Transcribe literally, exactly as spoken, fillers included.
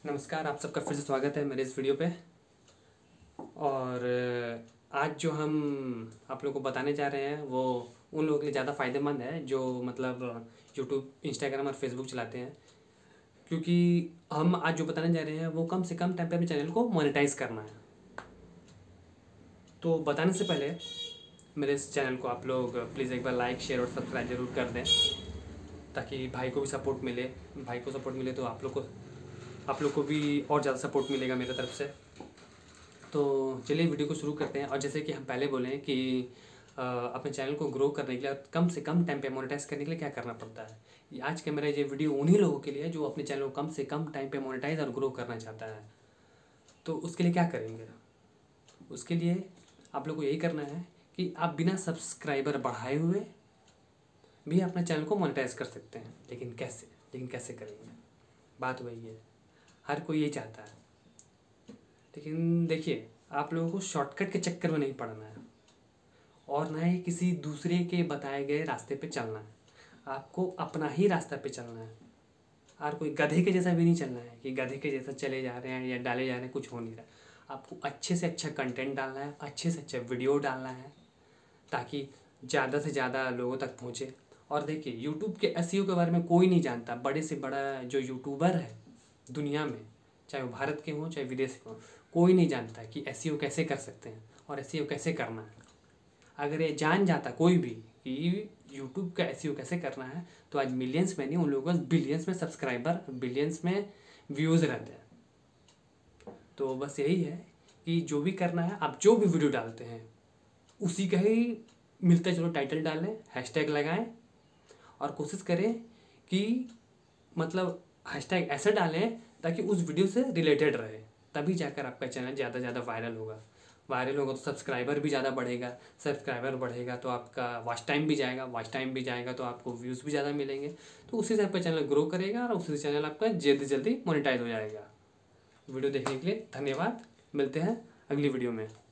नमस्कार, आप सबका फिर से स्वागत है मेरे इस वीडियो पे। और आज जो हम आप लोगों को बताने जा रहे हैं वो उन लोगों के लिए ज़्यादा फ़ायदेमंद है जो मतलब यूट्यूब, इंस्टाग्राम और फेसबुक चलाते हैं। क्योंकि हम आज जो बताने जा रहे हैं वो कम से कम टाइम पे अपने चैनल को मोनेटाइज करना है। तो बताने से पहले मेरे इस चैनल को आप लोग प्लीज़ एक बार लाइक, शेयर और सब्सक्राइब ज़रूर कर दें, ताकि भाई को भी सपोर्ट मिले। भाई को सपोर्ट मिले तो आप लोग को आप लोग को भी और ज़्यादा सपोर्ट मिलेगा मेरे तरफ से। तो चलिए वीडियो को शुरू करते हैं। और जैसे कि हम पहले बोलें कि आ, अपने चैनल को ग्रो करने के लिए कम से कम टाइम पे मोनेटाइज करने के लिए क्या करना पड़ता है, ये आज के मेरा ये वीडियो उन्हीं लोगों के लिए है जो अपने चैनल को कम से कम टाइम पे मोनेटाइज और ग्रो करना चाहता है। तो उसके लिए क्या करेंगे? उसके लिए आप लोग को यही करना है कि आप बिना सब्सक्राइबर बढ़ाए हुए भी अपने चैनल को मोनेटाइज कर सकते हैं। लेकिन कैसे लेकिन कैसे करेंगे? बात वही है, हर कोई यही चाहता है। लेकिन देखिए, आप लोगों को शॉर्टकट के चक्कर में नहीं पड़ना है और ना ही किसी दूसरे के बताए गए रास्ते पे चलना है। आपको अपना ही रास्ता पे चलना है और कोई गधे के जैसा भी नहीं चलना है कि गधे के जैसा चले जा रहे हैं या डाले जा रहे हैं, कुछ हो नहीं रहा। आपको अच्छे से अच्छा कंटेंट डालना है, अच्छे से अच्छा वीडियो डालना है, ताकि ज़्यादा से ज़्यादा लोगों तक पहुँचे। और देखिए, यूट्यूब के एसईओ के बारे में कोई नहीं जानता। बड़े से बड़ा जो यूट्यूबर है दुनिया में, चाहे वो भारत के हों चाहे विदेश के हों, कोई नहीं जानता कि एसईओ कैसे कर सकते हैं और एसईओ कैसे करना है। अगर ये जान जाता कोई भी कि यूट्यूब का एसईओ कैसे करना है, तो आज मिलियंस में नहीं, उन लोगों के पास बिलियंस में सब्सक्राइबर, बिलियंस में व्यूज़ रहते हैं। तो बस यही है कि जो भी करना है, आप जो भी वीडियो डालते हैं उसी का ही मिलता चलो टाइटल डालें, हैशटैग लगाएं और कोशिश करें कि मतलब हैशटैग ऐसे डालें ताकि उस वीडियो से रिलेटेड रहे। तभी जाकर आपका चैनल ज़्यादा से ज़्यादा वायरल होगा। वायरल होगा तो सब्सक्राइबर भी ज़्यादा बढ़ेगा, सब्सक्राइबर बढ़ेगा तो आपका वॉच टाइम भी जाएगा, वॉच टाइम भी जाएगा तो आपको व्यूज़ भी ज़्यादा मिलेंगे। तो उसी से आपका चैनल ग्रो करेगा और उसी से चैनल आपका जल्दी जल्दी मोनेटाइज हो जाएगा। वीडियो देखने के लिए धन्यवाद। मिलते हैं अगली वीडियो में।